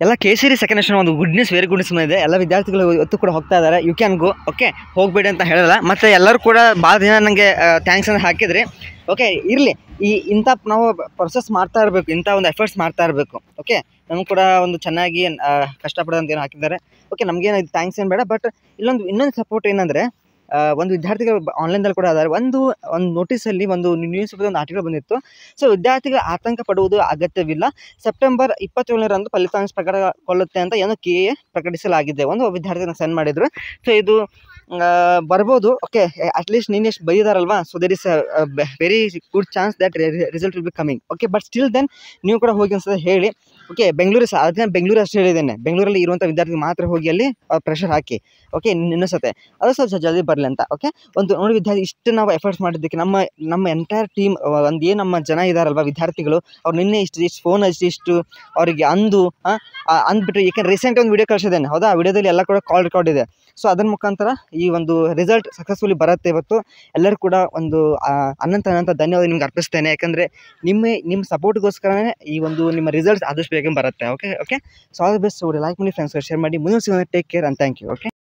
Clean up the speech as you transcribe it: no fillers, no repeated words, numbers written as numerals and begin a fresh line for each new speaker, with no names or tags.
ಎಲ್ಲ ಕೇಸರಿ second session ಒಂದು good news, very good news ಇದೆ. ಎಲ್ಲ ವಿದ್ಯಾರ್ಥಿಗಳು ಇವತ್ತು ಕೂಡ ಹೋಗ್ತಾ ಇದ್ದಾರೆ. ಯು ಕ್ಯಾನ್ ಗೋ, ಓಕೆ, ಹೋಗಬೇಡಿ ಅಂತ ಹೇಳಲ್ಲ. ಮತ್ತು ಎಲ್ಲರೂ ಕೂಡ ಭಾಳ ದಿನ ನನಗೆ ಥ್ಯಾಂಕ್ಸ್ ಅಂತ ಹಾಕಿದ್ರಿ. ಓಕೆ, ಇರಲಿ, ಇಂಥ ನಾವು ಪ್ರೊಸೆಸ್ ಮಾಡ್ತಾ ಇರಬೇಕು, ಇಂಥ ಒಂದು ಎಫರ್ಟ್ಸ್ ಮಾಡ್ತಾ ಇರಬೇಕು. ಓಕೆ, ನಮ್ಗೆ ಕೂಡ ಒಂದು ಚೆನ್ನಾಗಿ ಕಷ್ಟಪಡೋದಂತ ಏನೋ ಹಾಕಿದ್ದಾರೆ. ಓಕೆ, ನಮಗೇನು ಥ್ಯಾಂಕ್ಸ್ ಏನು ಬೇಡ. ಬಟ್ ಇನ್ನೊಂದು ಸಪೋರ್ಟ್ ಏನಂದರೆ, ಒಂದು ವಿದ್ಯಾರ್ಥಿಗಳು ಆನ್ಲೈನ್ದಲ್ಲಿ ಕೂಡ ಅದಾರೆ. ಒಂದು ನೋಟಿಸಲ್ಲಿ ಒಂದು ನ್ಯೂಸ್ ಪೇಪರ್ ಒಂದು ಆರ್ಟಿಕಲ್ ಬಂದಿತ್ತು. ಸೊ ವಿದ್ಯಾರ್ಥಿಗಳು ಆತಂಕ ಪಡುವುದು ಅಗತ್ಯವಿಲ್ಲ, ಸೆಪ್ಟೆಂಬರ್ 27ರಂದು ಫಲಿತಾಂಶ ಪ್ರಕಟಗೊಳ್ಳುತ್ತೆ ಅಂತ ಏನೋ KA ಪ್ರಕಟಿಸಲಾಗಿದೆ. ಒಂದು ವಿದ್ಯಾರ್ಥಿನ ಸೆಂಡ್ ಮಾಡಿದ್ರು. ಸೊ ಇದು ಬರ್ಬೋದು. ಓಕೆ, ಅಟ್ಲೀಸ್ಟ್ ನೀನು ಎಷ್ಟು ಬೈದಾರಲ್ವಾ, so there is very good chance that result will be coming. Okay, but still then ನೀವು ಕೂಡ ಹೋಗಿ ಅನ್ಸುತ್ತೆ ಹೇಳಿ. ಓಕೆ, ಬೆಂಗಳೂರು ಅಷ್ಟೇ ಹೇಳಿದ್ದೇನೆ, ಬೆಂಗಳೂರಲ್ಲಿ ಇರುವಂಥ ವಿದ್ಯಾರ್ಥಿಗೆ ಮಾತ್ರ ಹೋಗಿ ಅಲ್ಲಿ ಪ್ರೆಷರ್ ಹಾಕಿ. ಓಕೆ, ಇನ್ನೊಂದ್ಸತೆ ಅದು ಸ್ವಲ್ಪ ಜಲ್ದಿ ಬರಲಿ ಅಂತ. ಓಕೆ, ಒಂದು ನೋಡಿ ವಿದ್ಯಾರ್ಥಿ ಇಷ್ಟು ನಾವು ಎಫರ್ಟ್ಸ್ ಮಾಡಿದ್ದಕ್ಕೆ ನಮ್ಮ ಎಂಟೈರ್ ಟೀಮ್, ಒಂದು ಏನು ನಮ್ಮ ಜನ ಇದ್ದಾರಲ್ವ ವಿದ್ಯಾರ್ಥಿಗಳು, ಅವ್ರು ನಿನ್ನೆ ಇಷ್ಟು ಫೋನ್ ಇಷ್ಟು ಅವರಿಗೆ ಅಂದ್ಬಿಟ್ಟು, ಏಕೆಂದ್ರೆ ರೀಸೆಂಟ್ ಒಂದು ವಿಡಿಯೋ ಕಳಿಸಿದ್ದೇನೆ, ಹೌದಾ? ಆ ವಿಡಿಯೋದಲ್ಲಿ ಎಲ್ಲ ಕೂಡ ಕಾಲ್ ರೆಕಾರ್ಡ್ ಇದೆ. ಸೊ ಅದರ ಮುಖಾಂತರ ಈ ಒಂದು ರಿಸಲ್ಟ್ ಸಕ್ಸಸ್ಫುಲಿ ಬರುತ್ತೆ ಇವತ್ತು. ಎಲ್ಲರೂ ಕೂಡ ಒಂದು ಅನಂತ ಧನ್ಯವಾದ ನಿಮ್ಗೆ ಅರ್ಪಿಸ್ತೇನೆ. ಯಾಕಂದರೆ ನಿಮ್ಮ ಸಪೋರ್ಟ್ಗೋಸ್ಕರನೇ ಈ ಒಂದು ನಿಮ್ಮ ರಿಸಲ್ಟ್ಸ್ ಆದಷ್ಟು ಬೇಗ ಬರುತ್ತೆ. Okay, so all the best. Like ಮಾಡಿ, ಫ್ರೆಂಡ್ಸ್ ಶೇರ್ ಮಾಡಿ. ಮುಂದೆ ಸಿಗೋಣ. Take care and thank you. Okay.